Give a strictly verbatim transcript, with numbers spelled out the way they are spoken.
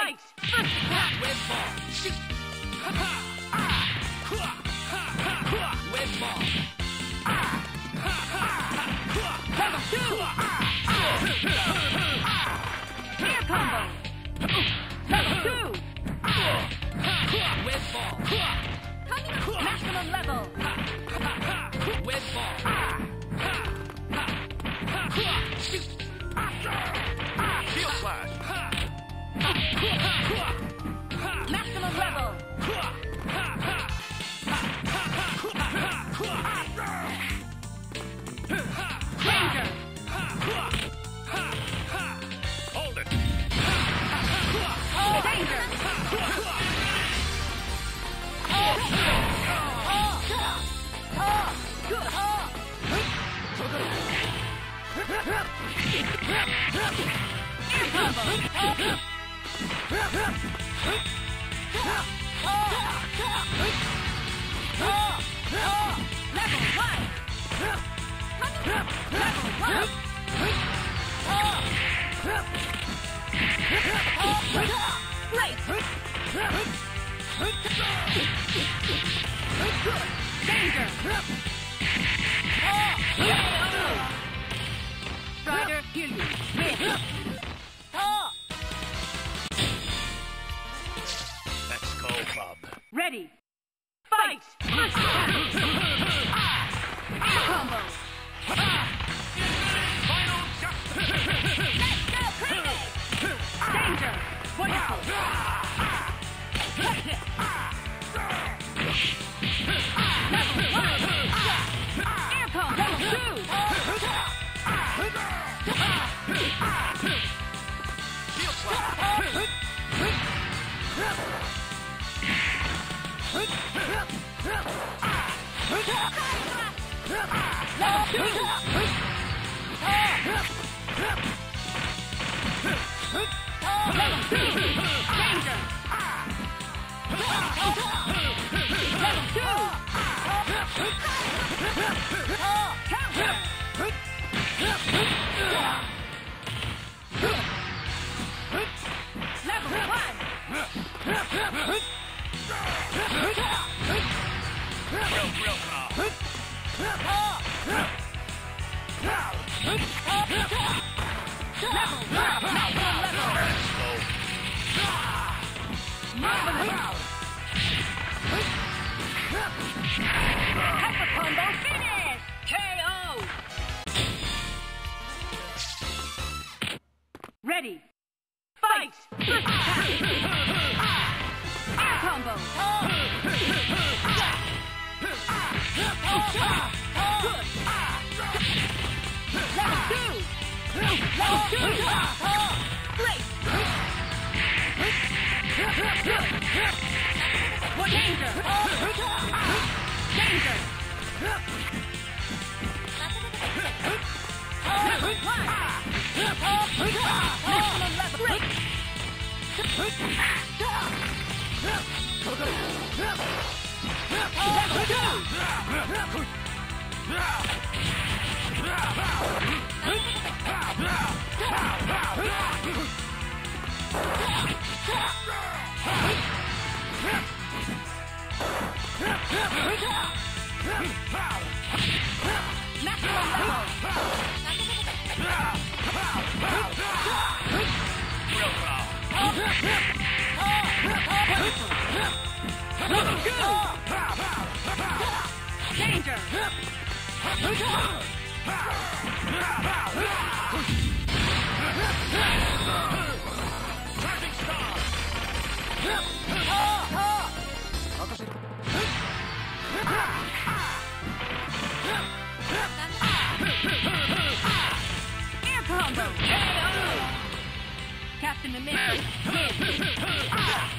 Fight! First attack! With ball! Shoot! Ha ha! Ah! Ha ha! Ha! With ball! Ah! Ha ha! Ha! Level two! Ah! Air combo! Level two! With ball! Maximum level! With ball! Shoot! Shield slash! Maximum level! Danger! Hold it! Danger! Air combo! Level one! Level one! Right! Danger! Strider, heal you! Let's go, Bob. Ready! Fight! First attack! Air combo! Final justice! Let's go crazy! Danger! Wonderful! Level one! Air combo! Level two! Shield slash! Level two! Level two! Danger! Level two! Counter! Level one! Real, real calm. Level one! Maximum level! Let's go. Marvelous! Hyper combo finish! K O! Ready! Fight! First attack! Air combo! Good! Level two! Level two! Great! What danger? Danger! Level one! Maximum level! Great! Level two! Maximum level! Real calm. Level two! Danger! Rising star. Air combo! K O! Captain America, win!